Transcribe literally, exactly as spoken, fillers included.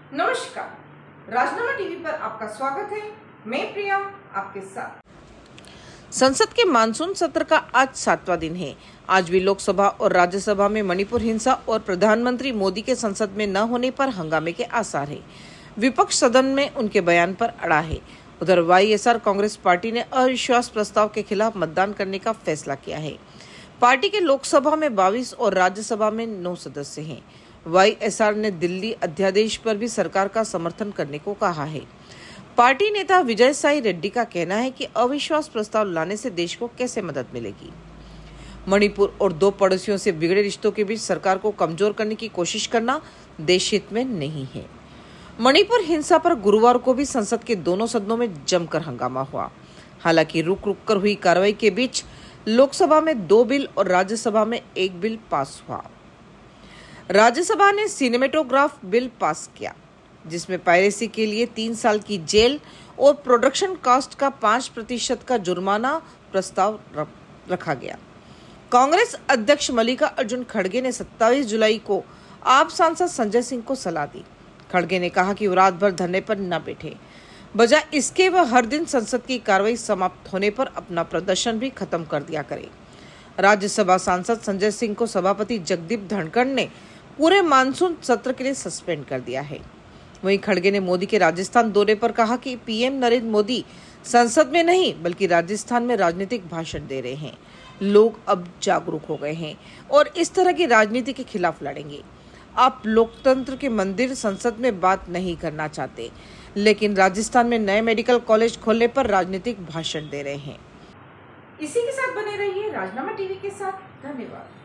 नमस्कार, राजनामा टीवी पर आपका स्वागत है। मैं प्रिया आपके साथ। संसद के मानसून सत्र का आज सातवां दिन है। आज भी लोकसभा और राज्यसभा में मणिपुर हिंसा और प्रधानमंत्री मोदी के संसद में न होने पर हंगामे के आसार है। विपक्ष सदन में उनके बयान पर अड़ा है। उधर वाईएसआर कांग्रेस पार्टी ने अविश्वास प्रस्ताव के खिलाफ मतदान करने का फैसला किया है। पार्टी के लोकसभा में बाईस और राज्यसभा में नौ सदस्य हैं। वाईएसआर ने दिल्ली अध्यादेश पर भी सरकार का समर्थन करने को कहा है। पार्टी नेता विजय साई रेड्डी का कहना है कि अविश्वास प्रस्ताव लाने से देश को कैसे मदद मिलेगी। मणिपुर और दो पड़ोसियों से बिगड़े रिश्तों के बीच सरकार को कमजोर करने की कोशिश करना देश हित में नहीं है। मणिपुर हिंसा पर गुरुवार को भी संसद के दोनों सदनों में जमकर हंगामा हुआ। हालांकि रुक रुक कर हुई कार्रवाई के बीच लोकसभा में दो बिल और राज्यसभा में एक बिल पास हुआ। राज्यसभा ने सिनेमेटोग्राफ बिल पास किया, जिसमें पायरेसी के लिए तीन साल की जेल और प्रोडक्शन कॉस्ट का पांच प्रतिशत का जुर्माना प्रस्ताव रखा गया। कांग्रेस अध्यक्ष मल्लिकार्जुन खड़गे ने सत्ताईस जुलाई को आप सांसद संजय सिंह को सलाह दी। खड़गे ने कहा कि वो रात भर धरने पर न बैठे, बजाय इसके वह हर दिन संसद की कार्रवाई समाप्त होने पर अपना प्रदर्शन भी खत्म कर दिया करे। राज्यसभा सांसद संजय सिंह को सभापति जगदीप धनखड़ ने पूरे मानसून सत्र के लिए सस्पेंड कर दिया है। वहीं खड़गे ने मोदी के राजस्थान दौरे पर कहा कि पीएम नरेंद्र मोदी संसद में नहीं बल्कि राजस्थान में राजनीतिक भाषण दे रहे हैं। लोग अब जागरूक हो गए हैं और इस तरह की राजनीति के खिलाफ लड़ेंगे। आप लोकतंत्र के मंदिर संसद में बात नहीं करना चाहते, लेकिन राजस्थान में नए मेडिकल कॉलेज खोलने पर राजनीतिक भाषण दे रहे हैं। इसी के साथ बने रहिए राजनामा टीवी के साथ। धन्यवाद।